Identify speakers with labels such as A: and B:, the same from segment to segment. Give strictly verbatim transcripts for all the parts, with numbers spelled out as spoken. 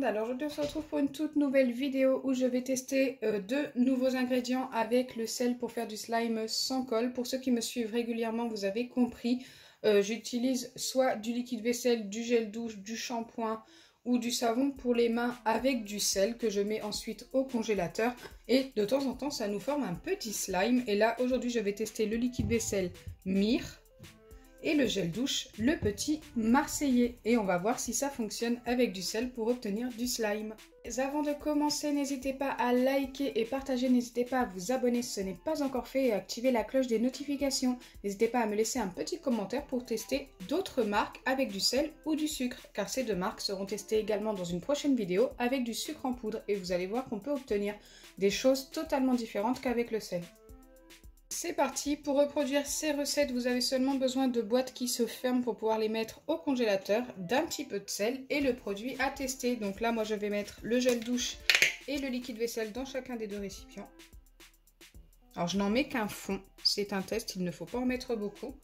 A: alors aujourd'hui on se retrouve pour une toute nouvelle vidéo où je vais tester euh, deux nouveaux ingrédients avec le sel pour faire du slime sans colle. Pour ceux qui me suivent régulièrement, vous avez compris, euh, j'utilise soit du liquide vaisselle, du gel douche, du shampoing ou du savon pour les mains avec du sel que je mets ensuite au congélateur et de temps en temps ça nous forme un petit slime. Et là aujourd'hui je vais tester le liquide vaisselle Mire et le gel douche, le petit Marseillais. Et on va voir si ça fonctionne avec du sel pour obtenir du slime. Mais avant de commencer, n'hésitez pas à liker et partager. N'hésitez pas à vous abonner si ce n'est pas encore fait et à activer la cloche des notifications. N'hésitez pas à me laisser un petit commentaire pour tester d'autres marques avec du sel ou du sucre. Car ces deux marques seront testées également dans une prochaine vidéo avec du sucre en poudre. Et vous allez voir qu'on peut obtenir des choses totalement différentes qu'avec le sel. C'est parti, pour reproduire ces recettes, vous avez seulement besoin de boîtes qui se ferment pour pouvoir les mettre au congélateur, d'un petit peu de sel et le produit à tester. Donc là, moi je vais mettre le gel douche et le liquide vaisselle dans chacun des deux récipients. Alors je n'en mets qu'un fond, c'est un test, il ne faut pas en mettre beaucoup.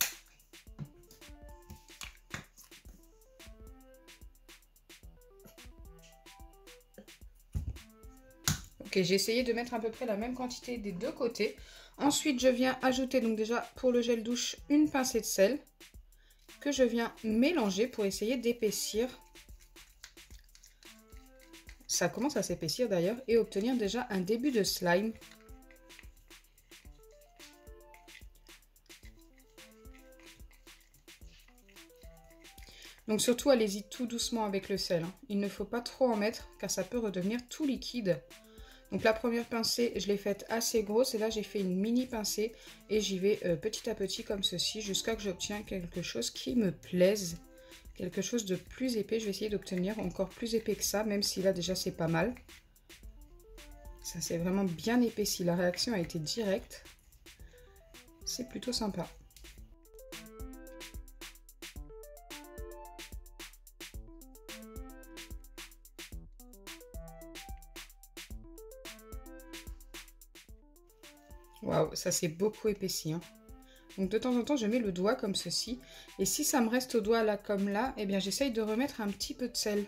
A: Ok, j'ai essayé de mettre à peu près la même quantité des deux côtés. Ensuite, je viens ajouter donc déjà pour le gel douche une pincée de sel que je viens mélanger pour essayer d'épaissir. Ça commence à s'épaissir d'ailleurs et obtenir déjà un début de slime. Donc surtout, allez-y tout doucement avec le sel, hein. Il ne faut pas trop en mettre car ça peut redevenir tout liquide. Donc la première pincée, je l'ai faite assez grosse et là j'ai fait une mini pincée et j'y vais euh, petit à petit comme ceci jusqu'à que j'obtienne quelque chose qui me plaise, quelque chose de plus épais. Je vais essayer d'obtenir encore plus épais que ça, même si là déjà c'est pas mal. Ça s'est vraiment bien épaissi, la réaction a été directe, c'est plutôt sympa. Waouh, ça s'est beaucoup épaissi, hein. Donc de temps en temps, je mets le doigt comme ceci. Et si ça me reste au doigt là comme là, eh bien j'essaye de remettre un petit peu de sel.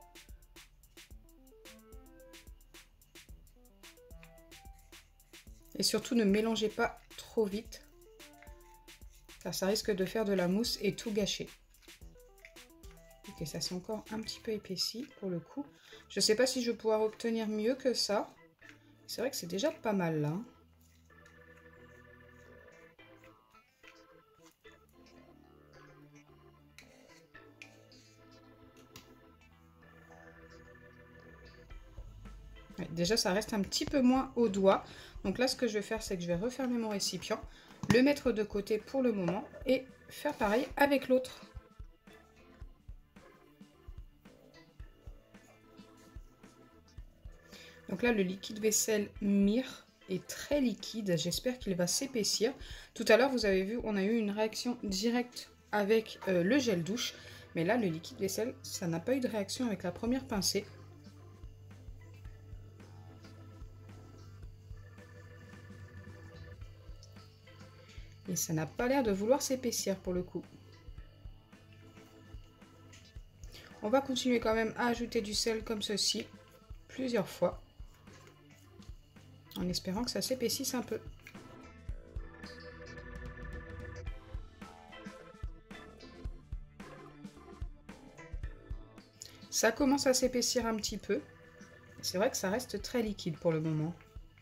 A: Et surtout, ne mélangez pas trop vite, car ça risque de faire de la mousse et tout gâcher. Ok, ça s'est encore un petit peu épaissi pour le coup. Je ne sais pas si je vais pouvoir obtenir mieux que ça. C'est vrai que c'est déjà pas mal là. Ouais, déjà ça reste un petit peu moins au doigt. Donc là ce que je vais faire, c'est que je vais refermer mon récipient, le mettre de côté pour le moment et faire pareil avec l'autre. Donc là le liquide vaisselle Mire est très liquide, j'espère qu'il va s'épaissir. Tout à l'heure vous avez vu, on a eu une réaction directe avec euh, le gel douche, mais là le liquide vaisselle, ça n'a pas eu de réaction avec la première pincée. Et ça n'a pas l'air de vouloir s'épaissir pour le coup. On va continuer quand même à ajouter du sel comme ceci, plusieurs fois, en espérant que ça s'épaississe un peu. Ça commence à s'épaissir un petit peu. C'est vrai que ça reste très liquide pour le moment.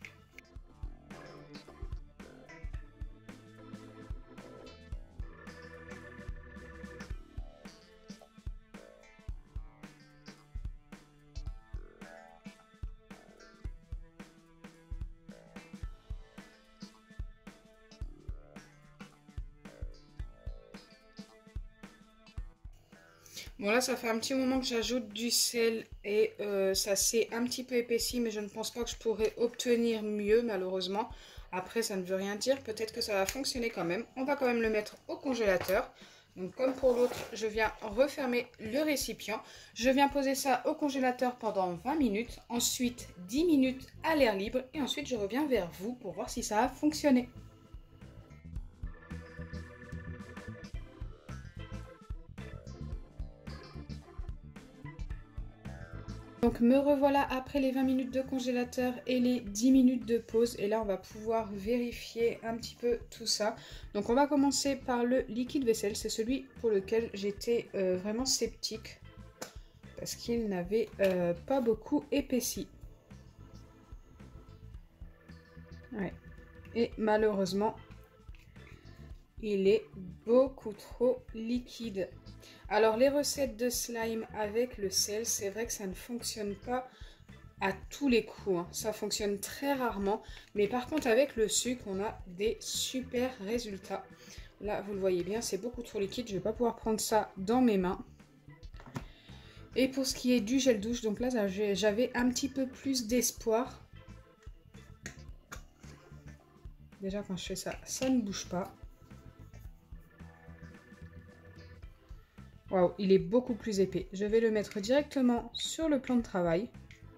A: Bon là ça fait un petit moment que j'ajoute du sel et euh, ça s'est un petit peu épaissi, mais je ne pense pas que je pourrais obtenir mieux malheureusement. Après ça ne veut rien dire, peut-être que ça va fonctionner quand même. On va quand même le mettre au congélateur. Donc comme pour l'autre, je viens refermer le récipient. Je viens poser ça au congélateur pendant vingt minutes, ensuite dix minutes à l'air libre et ensuite je reviens vers vous pour voir si ça a fonctionné. Donc me revoilà après les vingt minutes de congélateur et les dix minutes de pause. Et là on va pouvoir vérifier un petit peu tout ça. Donc on va commencer par le liquide vaisselle. C'est celui pour lequel j'étais euh, vraiment sceptique. Parce qu'il n'avait euh, pas beaucoup épaissi. Ouais. Et malheureusement, il est beaucoup trop liquide. Alors les recettes de slime avec le sel, c'est vrai que ça ne fonctionne pas à tous les coups, hein. Ça fonctionne très rarement, mais par contre avec le sucre, on a des super résultats. Là, vous le voyez bien, c'est beaucoup trop liquide, je ne vais pas pouvoir prendre ça dans mes mains. Et pour ce qui est du gel douche, donc là j'avais un petit peu plus d'espoir. Déjà quand je fais ça, ça ne bouge pas. Waouh, il est beaucoup plus épais. Je vais le mettre directement sur le plan de travail.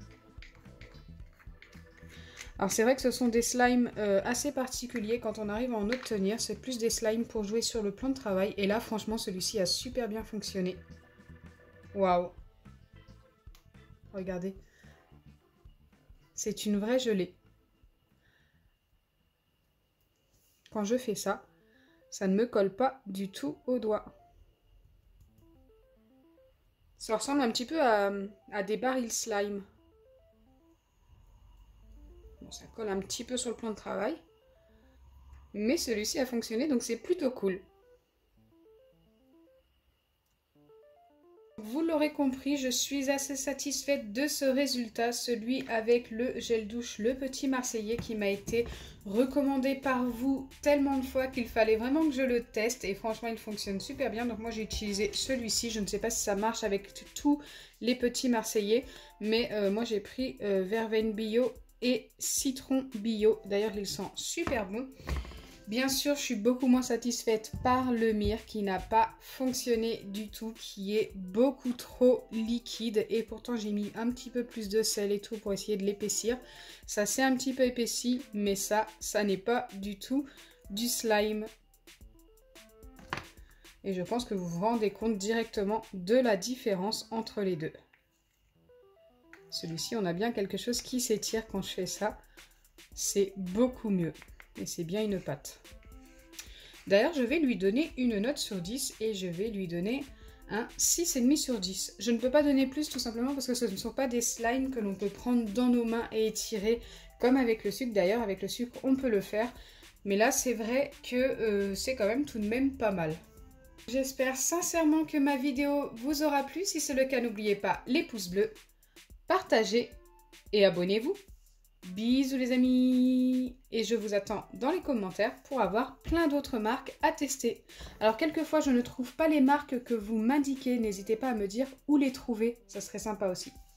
A: Alors c'est vrai que ce sont des slimes euh, assez particuliers quand on arrive à en obtenir. C'est plus des slimes pour jouer sur le plan de travail. Et là franchement celui-ci a super bien fonctionné. Waouh. Regardez. C'est une vraie gelée. Quand je fais ça, ça ne me colle pas du tout aux doigts. Ça ressemble un petit peu à, à des barils slime. Bon, ça colle un petit peu sur le plan de travail. Mais celui-ci a fonctionné, donc c'est plutôt cool. Vous l'aurez compris, je suis assez satisfaite de ce résultat, celui avec le gel douche Le Petit Marseillais qui m'a été recommandé par vous tellement de fois qu'il fallait vraiment que je le teste et franchement il fonctionne super bien. Donc moi j'ai utilisé celui-ci, je ne sais pas si ça marche avec tous les petits Marseillais, mais euh, moi j'ai pris euh, verveine bio et citron bio, d'ailleurs il sent super bon. Bien sûr, je suis beaucoup moins satisfaite par le Mire qui n'a pas fonctionné du tout, qui est beaucoup trop liquide et pourtant j'ai mis un petit peu plus de sel et tout pour essayer de l'épaissir. Ça s'est un petit peu épaissi, mais ça, ça n'est pas du tout du slime. Et je pense que vous vous rendez compte directement de la différence entre les deux. Celui-ci, on a bien quelque chose qui s'étire quand je fais ça. C'est beaucoup mieux. Et c'est bien une pâte. D'ailleurs, je vais lui donner une note sur dix et je vais lui donner un six virgule cinq sur dix. Je ne peux pas donner plus tout simplement parce que ce ne sont pas des slimes que l'on peut prendre dans nos mains et étirer comme avec le sucre. D'ailleurs, avec le sucre, on peut le faire. Mais là, c'est vrai que euh, c'est quand même tout de même pas mal. J'espère sincèrement que ma vidéo vous aura plu. Si c'est le cas, n'oubliez pas les pouces bleus, partagez et abonnez-vous. Bisous les amis, et je vous attends dans les commentaires pour avoir plein d'autres marques à tester. Alors quelquefois je ne trouve pas les marques que vous m'indiquez, n'hésitez pas à me dire où les trouver, ça serait sympa aussi.